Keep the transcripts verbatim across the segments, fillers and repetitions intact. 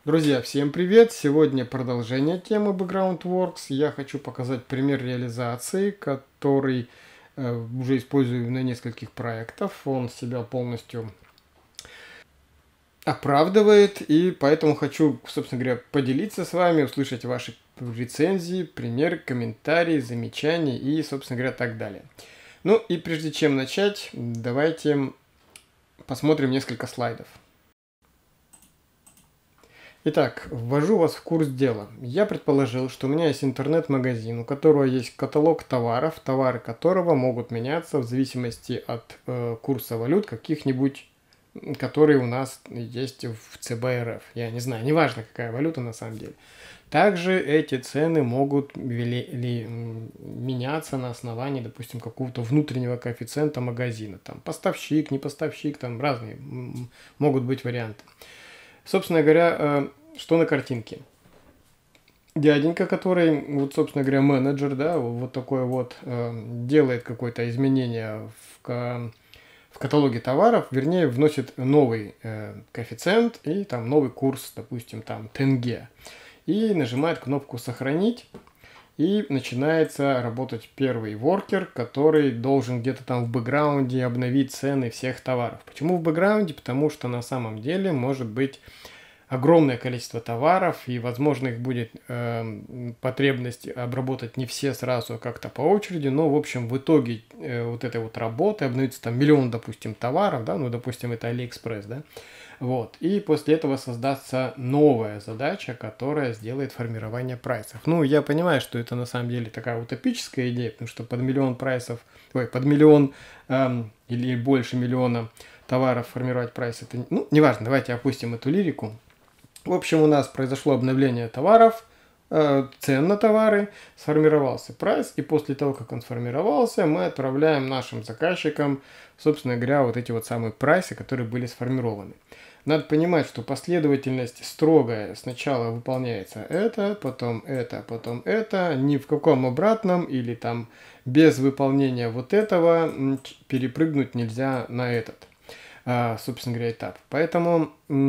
Друзья, всем привет! Сегодня продолжение темы BackgroundWorks. Я хочу показать пример реализации, который э, уже использую на нескольких проектах. Он себя полностью оправдывает, и поэтому хочу, собственно говоря, поделиться с вами, услышать ваши рецензии, примеры, комментарии, замечания и, собственно говоря, так далее. Ну и прежде чем начать, давайте посмотрим несколько слайдов. Итак, ввожу вас в курс дела. Я предположил, что у меня есть интернет-магазин, у которого есть каталог товаров, товары которого могут меняться в зависимости от э, курса валют каких-нибудь, которые у нас есть в ЦБ РФ. Я не знаю, неважно какая валюта на самом деле. Также эти цены могут вели, ли, меняться на основании, допустим, какого-то внутреннего коэффициента магазина. Там поставщик, не поставщик, там разные могут быть варианты. Собственно говоря, что на картинке? Дяденька, который, вот, собственно говоря, менеджер, да, вот такой вот, делает какое-то изменение в, в каталоге товаров, вернее, вносит новый коэффициент и там новый курс, допустим, там тенге. И нажимает кнопку «Сохранить». И начинается работать первый воркер, который должен где-то там в бэкграунде обновить цены всех товаров. Почему в бэкграунде? Потому что на самом деле может быть огромное количество товаров, и возможно их будет э, потребность обработать не все сразу, а как-то по очереди. Но в общем в итоге э, вот этой вот работы обновится там миллион, допустим, товаров, да, ну допустим это AliExpress, да. Вот. И после этого создастся новая задача, которая сделает формирование прайсов. Ну, я понимаю, что это на самом деле такая утопическая идея, потому что под миллион прайсов, ой, под миллион эм, или больше миллиона товаров формировать прайс, это, ну, неважно, давайте опустим эту лирику. В общем, у нас произошло обновление товаров, э, цен на товары, сформировался прайс, и после того, как он сформировался, мы отправляем нашим заказчикам, собственно говоря, вот эти вот самые прайсы, которые были сформированы. Надо понимать, что последовательность строгая. Сначала выполняется это, потом это, потом это. Ни в каком обратном или там без выполнения вот этого перепрыгнуть нельзя на этот, собственно говоря, этап. Поэтому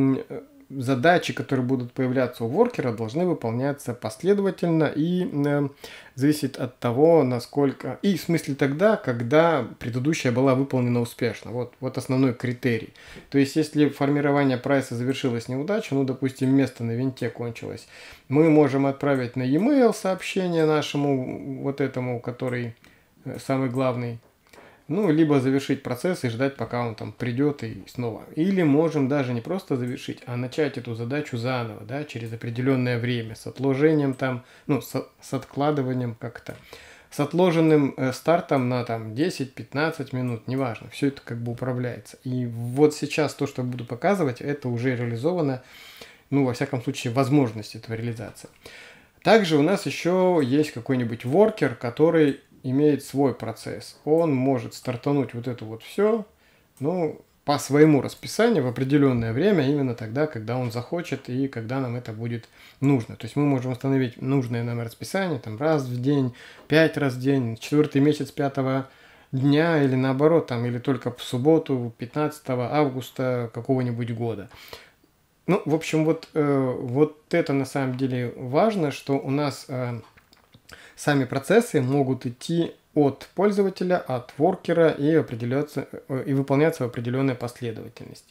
задачи, которые будут появляться у воркера, должны выполняться последовательно и э, зависит от того, насколько... И в смысле тогда, когда предыдущая была выполнена успешно. Вот, вот основной критерий. То есть, если формирование прайса завершилось неудачей, ну, допустим, место на винте кончилось, мы можем отправить на e-mail сообщение нашему вот этому, который самый главный, ну, либо завершить процесс и ждать, пока он там придет и снова. Или можем даже не просто завершить, а начать эту задачу заново, да, через определенное время, с отложением там, ну, с, с откладыванием как-то, с отложенным э, стартом на там десять-пятнадцать минут, неважно, все это как бы управляется. И вот сейчас то, что буду показывать, это уже реализовано, ну, во всяком случае, возможность этого реализации. Также у нас еще есть какой-нибудь воркер, который имеет свой процесс. Он может стартануть вот это вот все, ну, по своему расписанию в определенное время, именно тогда, когда он захочет и когда нам это будет нужно. То есть мы можем установить нужное нам расписание там раз в день, пять раз в день, четвертый месяц пятого дня или наоборот, там, или только в субботу пятнадцатого августа какого-нибудь года. Ну, в общем, вот, э, вот это на самом деле важно, что у нас... Э, Сами процессы могут идти от пользователя, от воркера и, определяться, и выполняться в определенной последовательности.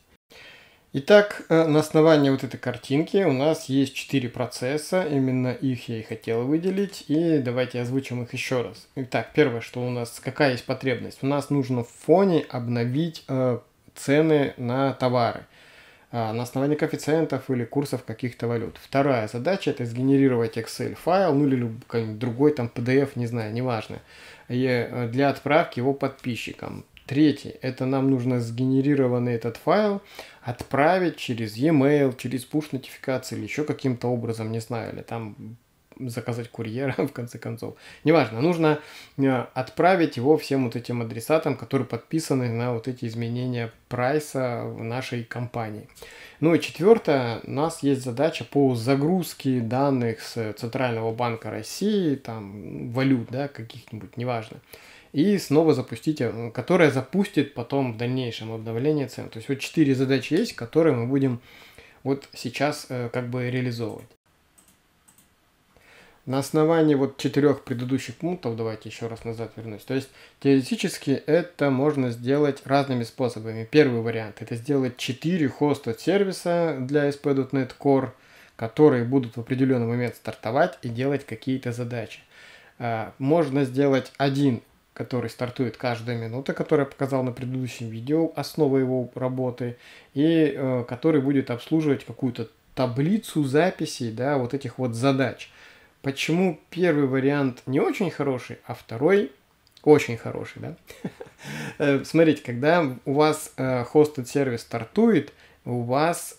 Итак, на основании вот этой картинки у нас есть четыре процесса, именно их я и хотел выделить, и давайте озвучим их еще раз. Итак, первое, что у нас, какая есть потребность? У нас нужно в фоне обновить э, цены на товары на основании коэффициентов или курсов каких-то валют. Вторая задача — это сгенерировать Excel файл, ну или какой-нибудь другой там пи ди эф, не знаю, неважно, и для отправки его подписчикам. Третье — это нам нужно сгенерированный этот файл отправить через e-mail, через push-нотификации или еще каким-то образом, не знаю, или там заказать курьера, в конце концов. Неважно, нужно отправить его всем вот этим адресатам, которые подписаны на вот эти изменения прайса в нашей компании. Ну и четвертое, у нас есть задача по загрузке данных с Центрального банка России, там, валют, да, каких-нибудь, неважно. И снова запустить, которая запустит потом в дальнейшем обновление цен. То есть вот четыре задачи есть, которые мы будем вот сейчас э, как бы реализовывать. На основании вот четырех предыдущих пунктов, давайте еще раз назад вернусь. То есть теоретически это можно сделать разными способами. Первый вариант — это сделать четыре хоста сервиса для эс пи точка нет Core, которые будут в определенный момент стартовать и делать какие-то задачи. Можно сделать один, который стартует каждую минуту, который я показал на предыдущем видео, основа его работы, и э, который будет обслуживать какую-то таблицу записей, да, вот этих вот задач. Почему первый вариант не очень хороший, а второй очень хороший, да? Смотрите, когда у вас hosted сервис стартует, у вас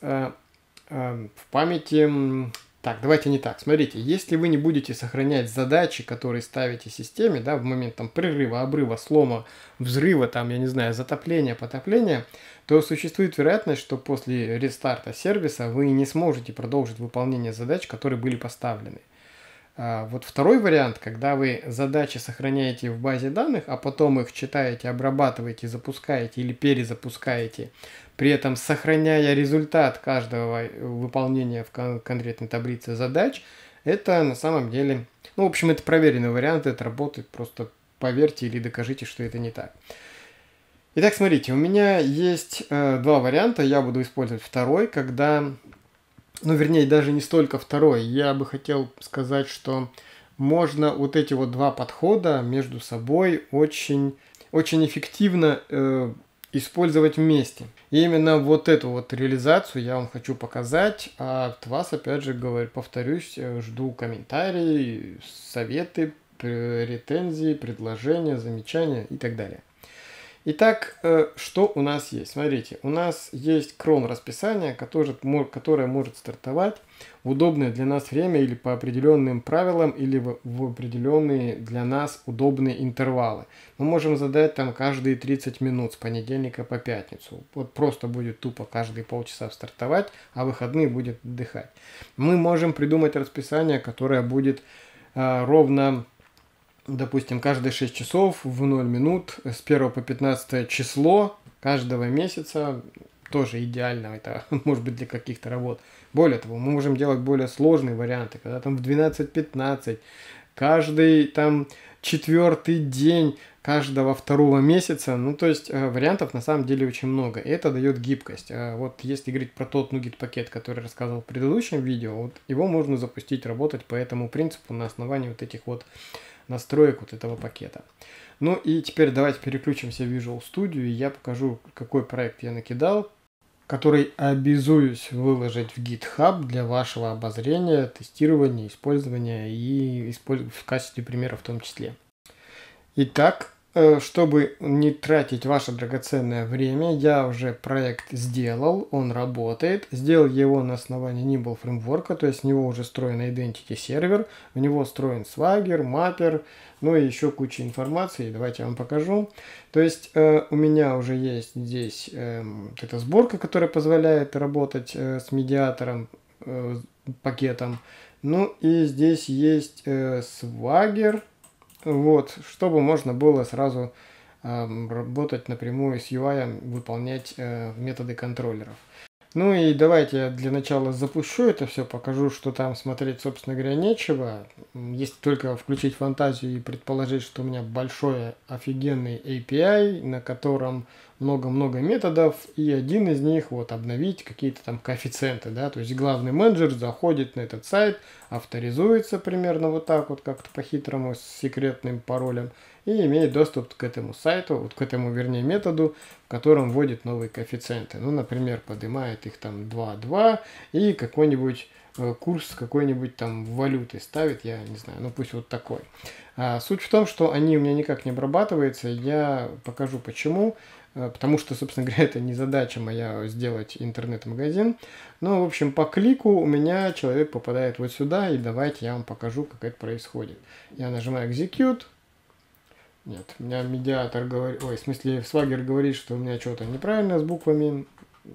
в памяти... Так, давайте не так. Смотрите, если вы не будете сохранять задачи, которые ставите системе, да, в момент там прерыва, обрыва, слома, взрыва, там, я не знаю, затопления, потопления, то существует вероятность, что после рестарта сервиса вы не сможете продолжить выполнение задач, которые были поставлены. Вот второй вариант, когда вы задачи сохраняете в базе данных, а потом их читаете, обрабатываете, запускаете или перезапускаете, при этом сохраняя результат каждого выполнения в кон- конкретной таблице задач, это на самом деле, ну, в общем, это проверенный вариант, это работает, просто поверьте или докажите, что это не так. Итак, смотрите, у меня есть э, два варианта, я буду использовать второй, когда... Ну, вернее, даже не столько второй. Я бы хотел сказать, что можно вот эти вот два подхода между собой очень, очень эффективно э, использовать вместе. И именно вот эту вот реализацию я вам хочу показать. А от вас, опять же, говорю, повторюсь, жду комментарии, советы, претензии, предложения, замечания и так далее. Итак, что у нас есть? Смотрите, у нас есть крон расписания, которое, которое может стартовать в удобное для нас время или по определенным правилам, или в, в определенные для нас удобные интервалы. Мы можем задать там каждые тридцать минут с понедельника по пятницу. Вот просто будет тупо каждые полчаса стартовать, а выходные будет отдыхать. Мы можем придумать расписание, которое будет а, ровно... Допустим, каждые шесть часов в ноль минут с первого по пятнадцатое число каждого месяца, тоже идеально, это может быть для каких-то работ. Более того, мы можем делать более сложные варианты, когда там в двенадцать пятнадцать, каждый там четвертый день каждого второго месяца, ну то есть вариантов на самом деле очень много, и это дает гибкость. Вот если говорить про тот NuGet пакет, который я рассказывал в предыдущем видео, вот его можно запустить, работать по этому принципу на основании вот этих вот настроек вот этого пакета. Ну и теперь давайте переключимся в Visual Studio, и я покажу, какой проект я накидал, который обязуюсь выложить в GitHub для вашего обозрения, тестирования, использования и в качестве примера в том числе. Итак, чтобы не тратить ваше драгоценное время, я уже проект сделал, он работает. Сделал его на основании Nimble фреймворка, то есть в него уже встроен Identity сервер, в него встроен Swagger, Mapper, ну и еще куча информации. Давайте я вам покажу. То есть э, у меня уже есть здесь э, эта сборка, которая позволяет работать э, с медиатором, э, пакетом. Ну и здесь есть э, Swagger. Вот, чтобы можно было сразу э, работать напрямую с ю ай, выполнять э, методы контроллеров. Ну и давайте я для начала запущу это все, покажу, что там смотреть, собственно говоря, нечего. Если только включить фантазию и предположить, что у меня большой офигенный эй пи ай, на котором много-много методов, и один из них вот обновить какие-то там коэффициенты, да, то есть главный менеджер заходит на этот сайт, авторизуется примерно вот так вот, как-то по-хитрому, с секретным паролем, и имеет доступ к этому сайту, вот к этому, вернее, методу, в котором вводит новые коэффициенты. Ну, например, поднимает их там два-два и какой-нибудь э, курс какой-нибудь там валюты ставит, я не знаю, ну пусть вот такой. А, суть в том, что они у меня никак не обрабатываются, я покажу почему. Потому что, собственно говоря, это не задача моя сделать интернет-магазин. Ну, в общем, по клику у меня человек попадает вот сюда, и давайте я вам покажу, как это происходит. Я нажимаю Execute. Нет, у меня медиатор говорит... Ой, в смысле, Swagger говорит, что у меня что-то неправильно с буквами.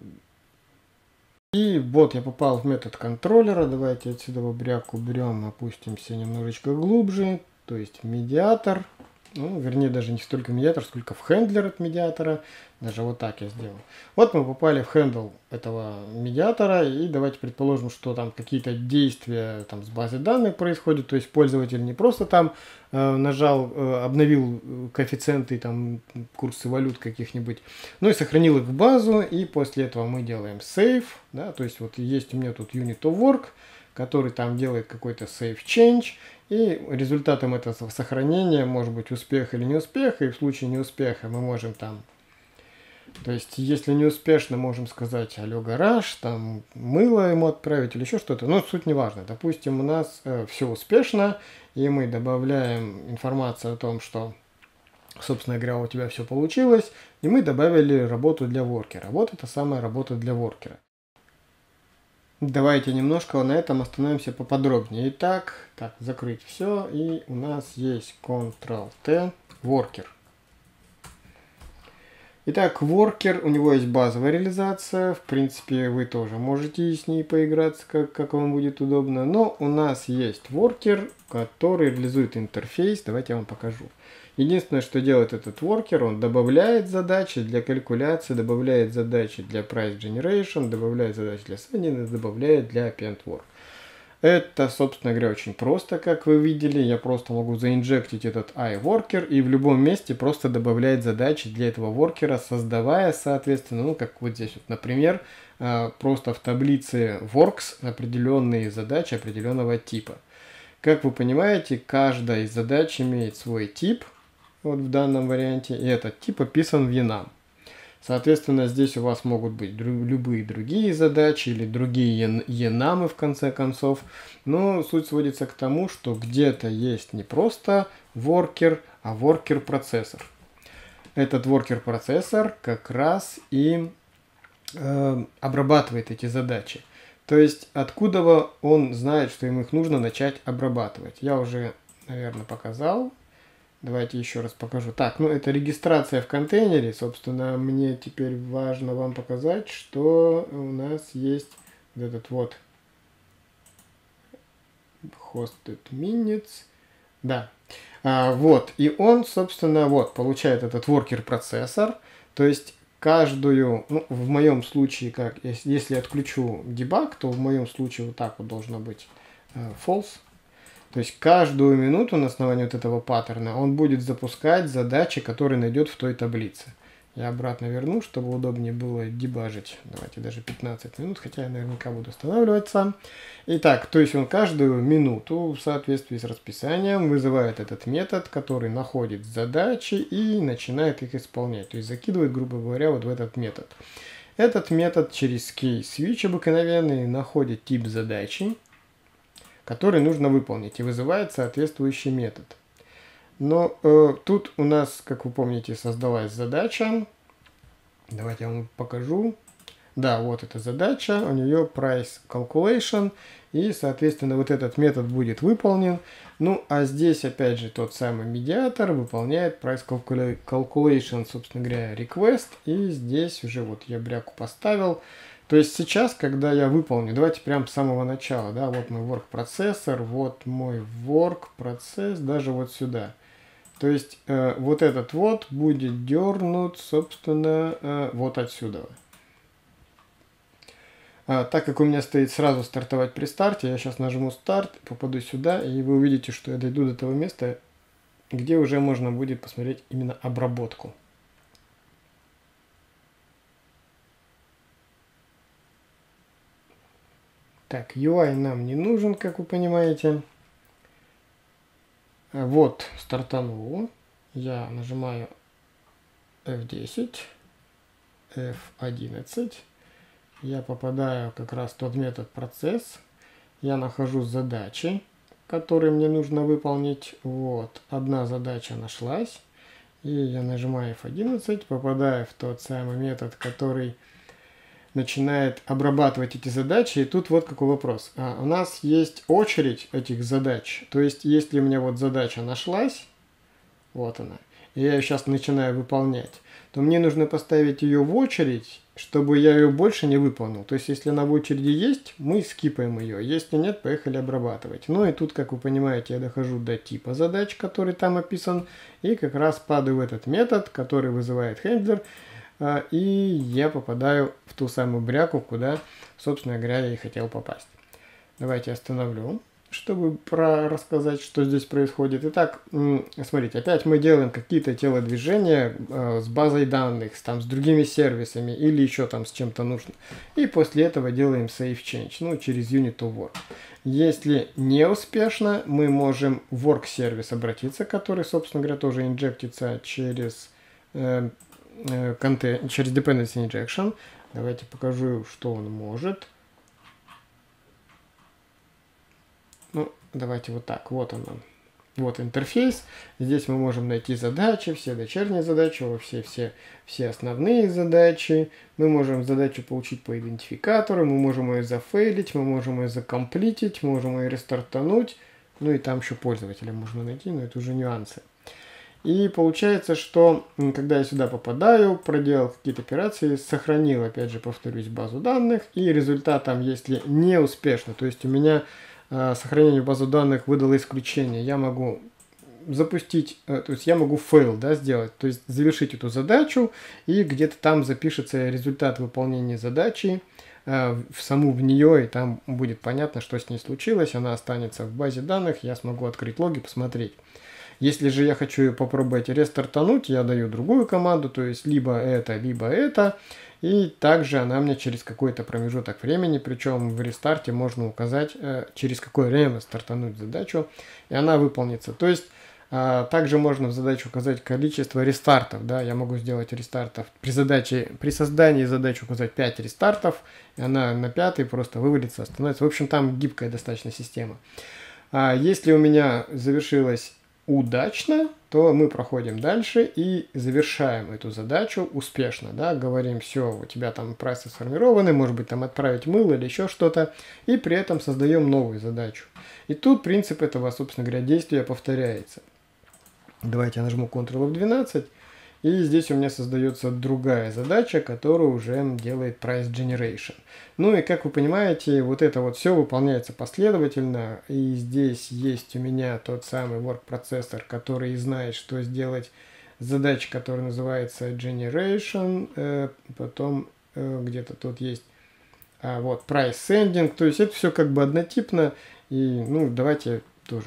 И вот я попал в метод контроллера. Давайте отсюда бряк уберем, опустимся немножечко глубже. То есть медиатор. Ну, вернее, даже не столько медиатор, сколько в хендлер от медиатора. Даже вот так я сделал. Вот мы попали в хендл этого медиатора, и давайте предположим, что там какие-то действия там с базой данных происходят, то есть пользователь не просто там э, нажал, э, обновил коэффициенты, там курсы валют каких-нибудь, но и сохранил их в базу, и после этого мы делаем save, да, то есть вот есть у меня тут unit of work, который там делает какой-то save change, и результатом этого сохранения может быть успех или неуспех, и в случае неуспеха мы можем там, то есть если неуспешно, можем сказать алло гараж, там мыло ему отправить или еще что-то, но суть не важно. Допустим, у нас э, все успешно, и мы добавляем информацию о том, что, собственно говоря, у тебя все получилось, и мы добавили работу для воркера. Вот это самая работа для воркера. Давайте немножко на этом остановимся поподробнее. Итак, так, закрыть все, и у нас есть контрол-Т, worker. Итак, worker, у него есть базовая реализация, в принципе, вы тоже можете с ней поиграться, как, как вам будет удобно, но у нас есть worker, который реализует интерфейс, давайте я вам покажу. Единственное, что делает этот worker, он добавляет задачи для калькуляции, добавляет задачи для price generation, добавляет задачи для sending, добавляет для append work. Это, собственно говоря, очень просто, как вы видели. Я просто могу заинжектить этот iWorker и в любом месте просто добавлять задачи для этого воркера, создавая, соответственно, ну, как вот здесь вот, например, просто в таблице works определенные задачи определенного типа. Как вы понимаете, каждая из задач имеет свой тип, вот в данном варианте, и этот тип описан в enum. Соответственно, здесь у вас могут быть друг, любые другие задачи или другие enum в конце концов. Но суть сводится к тому, что где-то есть не просто worker, а worker процессор. Этот worker процессор как раз и э, обрабатывает эти задачи. То есть откуда он знает, что им их нужно начать обрабатывать. Я уже, наверное, показал. Давайте еще раз покажу. Так, ну это регистрация в контейнере. Собственно, мне теперь важно вам показать, что у нас есть вот этот вот hosted minutes. Да. А, вот. И он, собственно, вот, получает этот worker процессор. То есть каждую, ну, в моем случае, как если я отключу debug, то в моем случае вот так вот должно быть uh, false. То есть каждую минуту на основании вот этого паттерна он будет запускать задачи, которые найдет в той таблице. Я обратно верну, чтобы удобнее было дебажить. Давайте даже пятнадцать минут, хотя я наверняка буду останавливать сам. Итак, то есть он каждую минуту в соответствии с расписанием вызывает этот метод, который находит задачи и начинает их исполнять. То есть закидывает, грубо говоря, вот в этот метод. Этот метод через key-switch обыкновенный находит тип задачи, который нужно выполнить, и вызывает соответствующий метод. Но э, тут у нас, как вы помните, создалась задача. Давайте я вам покажу. Да, вот эта задача, у нее price calculation, и, соответственно, вот этот метод будет выполнен. Ну, а здесь, опять же, тот самый медиатор выполняет price calculation, собственно говоря, request, и здесь уже вот я бряку поставил. То есть сейчас, когда я выполню, давайте прямо с самого начала, да, вот мой work процессор, вот мой work процесс, даже вот сюда. То есть э, вот этот вот будет дернут, собственно, э, вот отсюда. А, так как у меня стоит сразу стартовать при старте, я сейчас нажму старт, попаду сюда, и вы увидите, что я дойду до того места, где уже можно будет посмотреть именно обработку. Так, ю ай нам не нужен, как вы понимаете. Вот, стартанул. Я нажимаю эф десять, эф одиннадцать. Я попадаю как раз в тот метод процесс. Я нахожу задачи, которые мне нужно выполнить. Вот, одна задача нашлась. И я нажимаю эф одиннадцать, попадаю в тот самый метод, который начинает обрабатывать эти задачи. И тут вот какой вопрос. А, у нас есть очередь этих задач. То есть, если у меня вот задача нашлась, вот она, и я ее сейчас начинаю выполнять, то мне нужно поставить ее в очередь, чтобы я ее больше не выполнил. То есть, если она в очереди есть, мы скипаем ее. Если нет, поехали обрабатывать. Ну и тут, как вы понимаете, я дохожу до типа задач, который там описан, и как раз падаю в этот метод, который вызывает хендлер, и я попадаю в ту самую бряку, куда, собственно говоря, я и хотел попасть. Давайте остановлю, чтобы про рассказать, что здесь происходит. Итак, смотрите, опять мы делаем какие-то телодвижения э, с базой данных, там, с другими сервисами или еще там с чем-то нужно. И после этого делаем save change, ну, через unit to work. Если не успешно, мы можем в work сервис обратиться, который, собственно говоря, тоже инжектится через, э, э, контент, через dependency injection. Давайте покажу, что он может. Ну, давайте вот так. Вот он. Вот интерфейс. Здесь мы можем найти задачи, все дочерние задачи, все, все, все основные задачи. Мы можем задачу получить по идентификатору, мы можем ее зафейлить, мы можем ее закомплитить, можем ее рестартануть. Ну и там еще пользователя можно найти, но это уже нюансы. И получается, что когда я сюда попадаю, проделал какие-то операции, сохранил, опять же, повторюсь, базу данных, и результатом, если не успешно, то есть у меня сохранение базы данных выдало исключение, я могу запустить, то есть я могу фейл, да, сделать, то есть завершить эту задачу, и где-то там запишется результат выполнения задачи в саму в нее, и там будет понятно, что с ней случилось, она останется в базе данных, я смогу открыть логи, посмотреть. Если же я хочу ее попробовать рестартануть, я даю другую команду, то есть либо это, либо это. И также она мне через какой-то промежуток времени, причем в рестарте можно указать, через какое время стартануть задачу, и она выполнится. То есть также можно в задаче указать количество рестартов. Да? Я могу сделать рестартов при задаче, при создании задачи указать пять рестартов, и она на пятый просто вывалится, остановится. В общем, там гибкая достаточно система. А если у меня завершилась удачно, то мы проходим дальше и завершаем эту задачу успешно, да, говорим, все, у тебя там прайсы сформированы, может быть, там отправить мыло или еще что-то, и при этом создаем новую задачу. И тут принцип этого, собственно говоря, действия повторяется. Давайте я нажму контрол эф двенадцать, и здесь у меня создается другая задача, которая уже делает price generation. Ну и как вы понимаете, вот это вот все выполняется последовательно. И здесь есть у меня тот самый work процессор, который знает, что сделать задача, которая называется generation. Э, потом э, где-то тут есть а, вот price sending. То есть это все как бы однотипно. И ну давайте тоже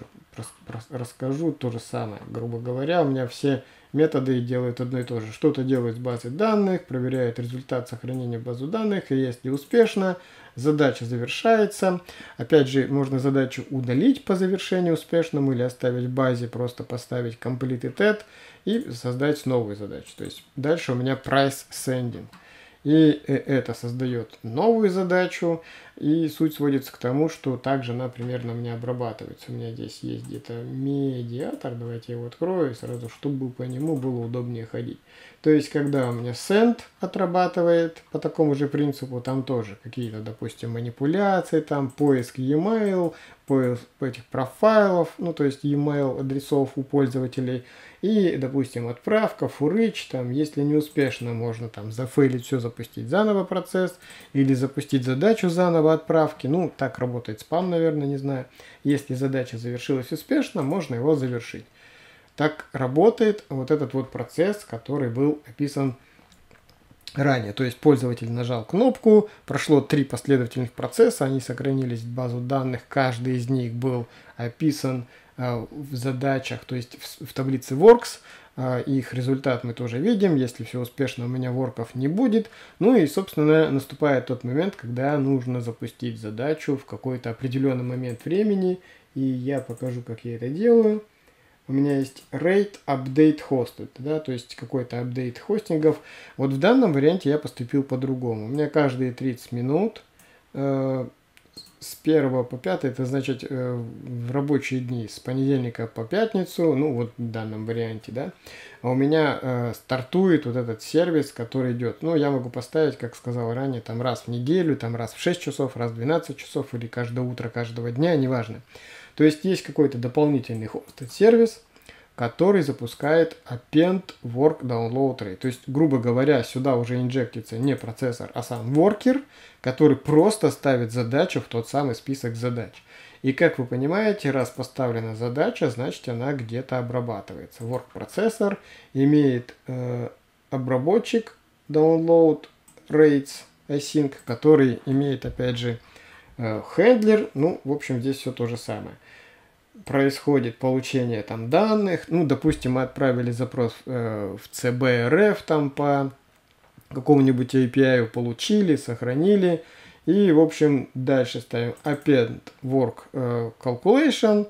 расскажу то же самое. Грубо говоря, у меня все методы делают одно и то же. Что-то делают с базой данных, проверяет результат сохранения базы данных, и если успешно, задача завершается. Опять же, можно задачу удалить по завершению успешному или оставить в базе, просто поставить completed add и создать новую задачу. То есть дальше у меня price sending. И это создает новую задачу, и суть сводится к тому, что также она примерно у меня обрабатывается. У меня здесь есть где-то медиатор, давайте я его открою сразу, чтобы по нему было удобнее ходить. То есть, когда у меня send отрабатывает по такому же принципу, там тоже какие-то, допустим, манипуляции, там поиск e-mail, поиск этих профайлов, ну, то есть e-mail адресов у пользователей, и, допустим, отправка, фурыч, там, если не успешно, можно там зафейлить все, запустить заново процесс, или запустить задачу заново отправки, ну, так работает спам, наверное, не знаю. Если задача завершилась успешно, можно его завершить. Так работает вот этот вот процесс, который был описан ранее. То есть пользователь нажал кнопку, прошло три последовательных процесса, они сохранились в базу данных, каждый из них был описан э, в задачах, то есть в, в таблице works. Э, их результат мы тоже видим, если все успешно, у меня ворков не будет. Ну и, собственно, наступает тот момент, когда нужно запустить задачу в какой-то определенный момент времени, и я покажу, как я это делаю. У меня есть rate update hosted, да, то есть какой-то апдейт хостингов. Вот в данном варианте я поступил по-другому. У меня каждые тридцать минут э, с первого по пятое, это значит э, в рабочие дни с понедельника по пятницу, ну вот в данном варианте, да, а у меня э, стартует вот этот сервис, который идет. Ну, я могу поставить, как сказал ранее, там раз в неделю, там раз в шесть часов, раз в двенадцать часов или каждое утро, каждого дня, неважно. То есть есть какой-то дополнительный хостед сервис, который запускает append work download rate. То есть, грубо говоря, сюда уже инжектится не процессор, а сам worker, который просто ставит задачу в тот самый список задач. И как вы понимаете, раз поставлена задача, значит она где-то обрабатывается. Work процессор имеет э, обработчик download rates async, который имеет опять же э, хендлер. Ну, в общем, здесь все то же самое. Происходит получение там данных. Ну, допустим, мы отправили запрос э, в си би эр эф там по какому-нибудь эй пи ай, получили, сохранили. И, в общем, дальше ставим append work э, calculation.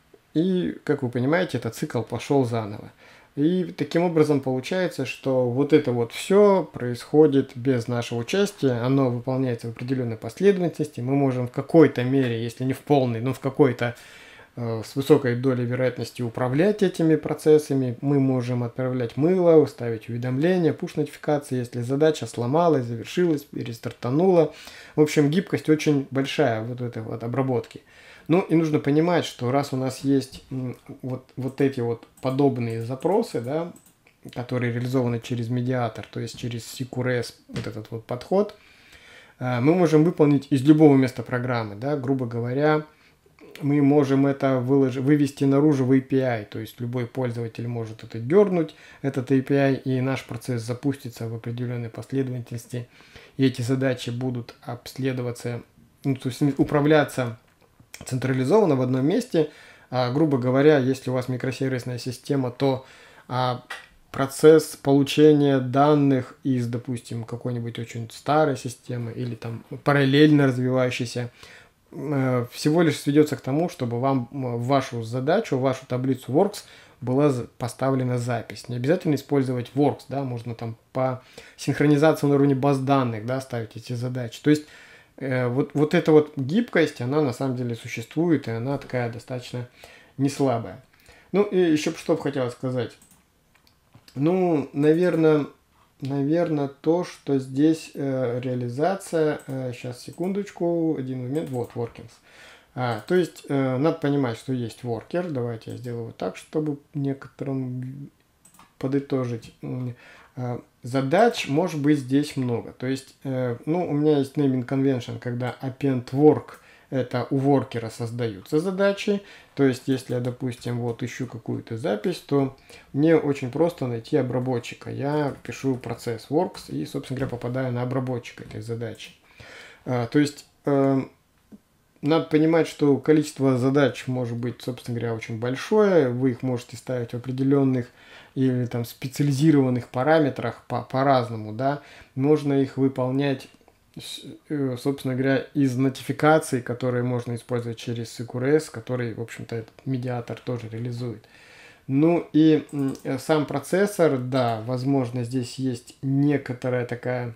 И, как вы понимаете, этот цикл пошел заново. И таким образом получается, что вот это вот все происходит без нашего участия. Оно выполняется в определенной последовательности. Мы можем в какой-то мере, если не в полной, но в какой-то с высокой долей вероятности управлять этими процессами. Мы можем отправлять мыло, ставить уведомления, пуш-нотификации, если задача сломалась, завершилась, перестартанула. В общем, гибкость очень большая вот этой вот обработки. Ну и нужно понимать, что раз у нас есть вот, вот эти вот подобные запросы, да, которые реализованы через медиатор, то есть через си кью ар эс, вот этот вот подход, мы можем выполнить из любого места программы, да, грубо говоря, мы можем это выложить, вывести наружу в эй пи ай, то есть любой пользователь может это дернуть, этот эй пи ай, и наш процесс запустится в определенной последовательности, и эти задачи будут обследоваться, ну, то есть управляться централизованно в одном месте. А, грубо говоря, если у вас микросервисная система, то а, процесс получения данных из, допустим, какой-нибудь очень старой системы или там параллельно развивающейся, всего лишь сведется к тому, чтобы вам в вашу задачу, в вашу таблицу Works была поставлена запись. Не обязательно использовать Works, да, можно там по синхронизации на уровне баз данных, да, ставить эти задачи. То есть э, вот, вот эта вот гибкость, она на самом деле существует, и она такая достаточно не слабая. Ну и еще что бы хотелось сказать. Ну, наверное... Наверное, то, что здесь э, реализация, э, сейчас, секундочку, один момент, вот, workings. А, то есть, э, надо понимать, что есть worker, давайте я сделаю вот так, чтобы некоторым подытожить. Э, задач может быть здесь много, то есть, э, ну, у меня есть naming convention, когда append work, это у воркера создаются задачи. То есть, если я, допустим, вот ищу какую-то запись, то мне очень просто найти обработчика. Я пишу процесс works и, собственно говоря, попадаю на обработчика этой задачи. А, то есть, э, надо понимать, что количество задач может быть, собственно говоря, очень большое. Вы их можете ставить в определенных или там специализированных параметрах по- по-разному, да. Можно их выполнять, собственно говоря, из нотификаций, которые можно использовать через си кью ар эс, который, в общем-то, этот медиатор тоже реализует. Ну и сам процессор, да, возможно, здесь есть некоторая такая,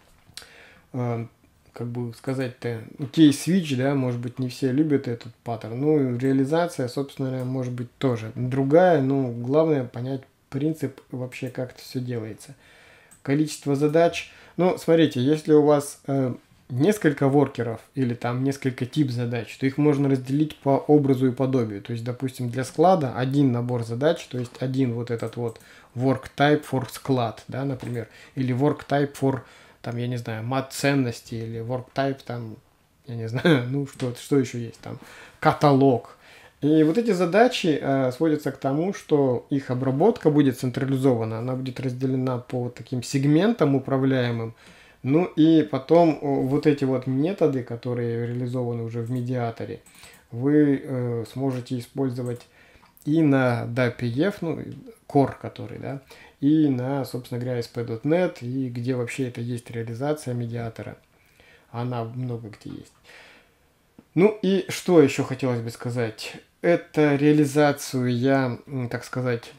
э, как бы сказать-то, кей-свитч, да, может быть, не все любят этот паттерн. Ну, реализация, собственно, может быть тоже другая, но главное понять принцип вообще, как это все делается. Количество задач. Ну, смотрите, если у вас э, несколько воркеров или там несколько тип задач, то их можно разделить по образу и подобию. То есть, допустим, для склада один набор задач, то есть один вот этот вот work type for склад, да, например, или work type for, там, я не знаю, мат ценности, или work type, там, я не знаю, ну, что, что еще есть, там, каталог. И вот эти задачи э, сводятся к тому, что их обработка будет централизована, она будет разделена по вот таким сегментам управляемым. Ну и потом вот эти вот методы, которые реализованы уже в медиаторе, вы э, сможете использовать и на ди пи эф, ну, Core который, да, и на, собственно говоря, эс пи точка нет, и где вообще это есть реализация медиатора. Она много где есть. Ну и что еще хотелось бы сказать? Эту реализацию я, так сказать,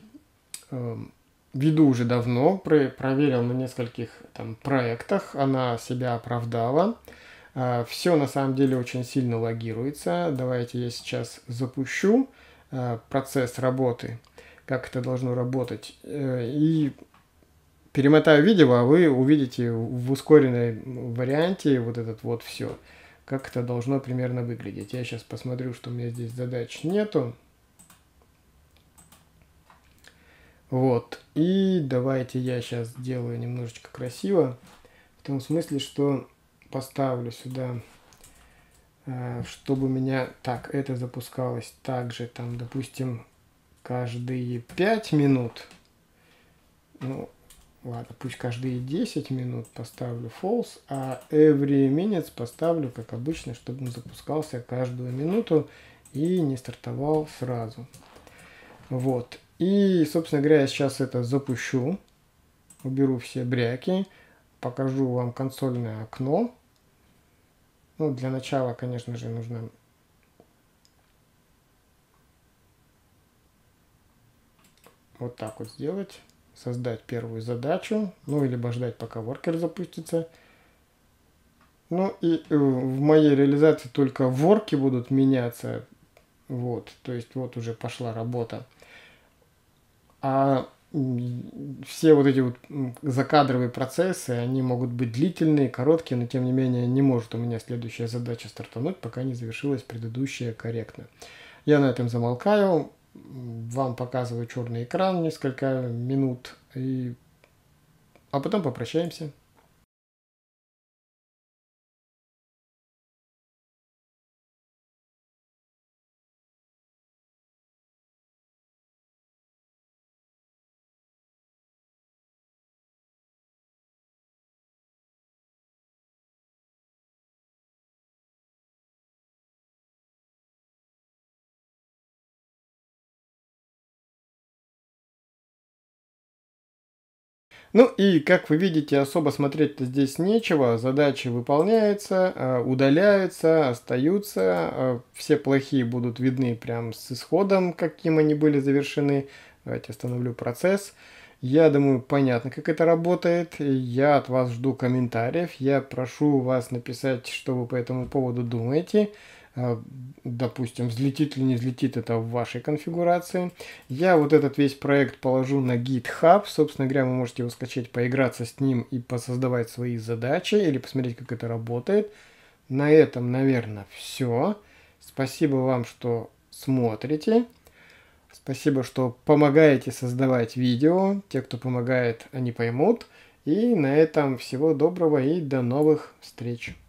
веду уже давно, проверил на нескольких там проектах, она себя оправдала. Все на самом деле очень сильно логируется. Давайте я сейчас запущу процесс работы, как это должно работать, и перемотаю видео, а вы увидите в ускоренном варианте вот этот вот все. Как это должно примерно выглядеть. Я сейчас посмотрю, что у меня здесь задач нету. Вот. И давайте я сейчас сделаю немножечко красиво. В том смысле, что поставлю сюда, чтобы у меня... Так, это запускалось также, там, допустим, каждые пять минут. Ну, ладно, пусть каждые десять минут поставлю false, а every minutes поставлю, как обычно, чтобы он запускался каждую минуту и не стартовал сразу. Вот. И, собственно говоря, я сейчас это запущу. Уберу все бряки. Покажу вам консольное окно. Ну, для начала, конечно же, нужно вот так вот сделать. Создать первую задачу. Ну, либо ждать, пока воркер запустится. Ну, и в моей реализации только ворки будут меняться. Вот. То есть, вот уже пошла работа. А все вот эти вот закадровые процессы, они могут быть длительные, короткие, но тем не менее не может у меня следующая задача стартануть, пока не завершилась предыдущая корректно. Я на этом замолкаю, вам показываю черный экран несколько минут, и... а потом попрощаемся. Ну и, как вы видите, особо смотреть-то здесь нечего. Задачи выполняются, удаляются, остаются. Все плохие будут видны прям с исходом, каким они были завершены. Давайте остановлю процесс. Я думаю, понятно, как это работает. Я от вас жду комментариев. Я прошу вас написать, что вы по этому поводу думаете. Допустим, взлетит или не взлетит, это в вашей конфигурации. Я вот этот весь проект положу на GitHub. Собственно говоря, вы можете его скачать, поиграться с ним и посоздавать свои задачи или посмотреть, как это работает. На этом, наверное, все. Спасибо вам, что смотрите. Спасибо, что помогаете создавать видео. Те, кто помогает, они поймут. И на этом всего доброго и до новых встреч.